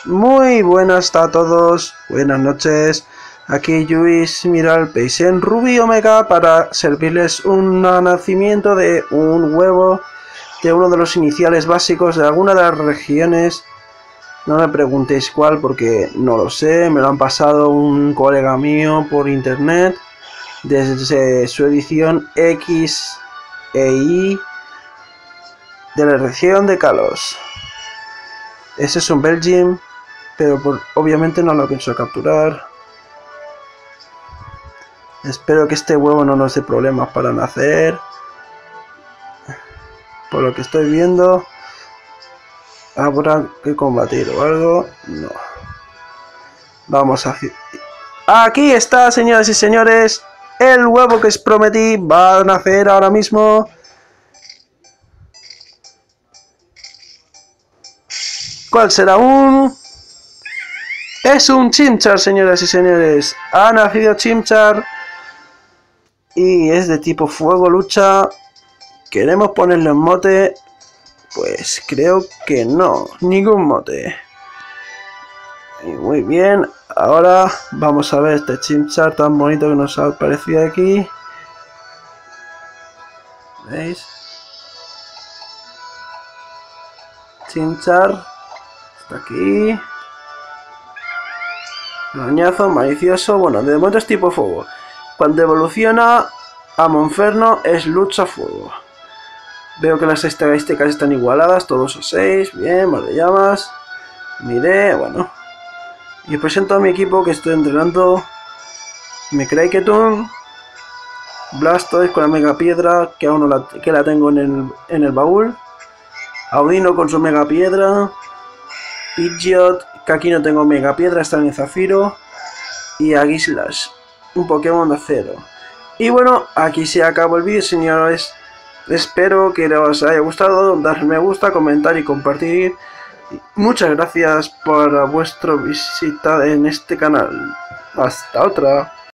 Muy buenas a todos, buenas noches. Aquí Luis Miralpeix en Ruby Omega para servirles un nacimiento de un huevo de uno de los iniciales básicos de alguna de las regiones. No me preguntéis cuál porque no lo sé, me lo han pasado un colega mío por internet desde su edición X e Y de la región de Kalos. Ese es un Belgium, pero obviamente no lo pienso capturar. Espero que este huevo no nos dé problemas para nacer. Por lo que estoy viendo, habrá que combatir o algo. No. Vamos a... Aquí está, señoras y señores. El huevo que os prometí va a nacer ahora mismo. ¿Cuál será? Es un Chimchar, señoras y señores. Ha nacido Chimchar. Y es de tipo fuego lucha. ¿Queremos ponerle un mote? Pues creo que no. Ningún mote. Y muy bien. Ahora vamos a ver este Chimchar tan bonito que nos ha aparecido aquí. ¿Veis? Chimchar. Está aquí. Arañazo, malicioso. Bueno, de momento es tipo fuego. Cuando evoluciona a Monferno es lucha fuego. Veo que las estadísticas están igualadas, todos a 6. Bien, mar de llamas. Miré, bueno. Y os presento a mi equipo que estoy entrenando. Mecraiketun, Blastoise con la mega piedra, que aún no la tengo en el baúl. Audino con su mega piedra. Pidgeot, que aquí no tengo mega piedra, está en el Zafiro. Y Aguislash, un Pokémon de acero. Y bueno, aquí se acabó el vídeo, señores. Espero que os haya gustado, dar me gusta, comentar y compartir. Muchas gracias por vuestra visita en este canal. Hasta otra.